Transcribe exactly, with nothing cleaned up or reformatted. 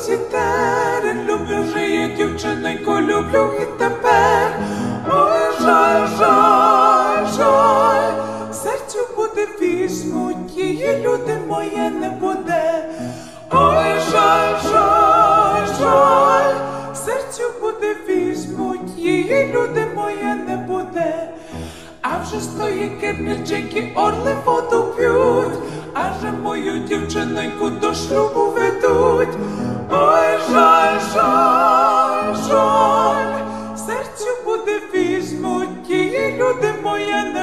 тітери, люблю вже я дівчиноньку, люблю і тепер. Ой, жаль, жаль, жаль, серцю буде візьмуть, її люди моє не буде. Ой, жаль, жаль, жаль, серцю буде візьмуть, її люди моє не буде. А вже стої кирниченьки, орли воду п'ють, аже мою дівчиноньку до шлюбу ведуть. Ой, жаль, жаль, жаль, серцю буде візьмуть, її люди моє не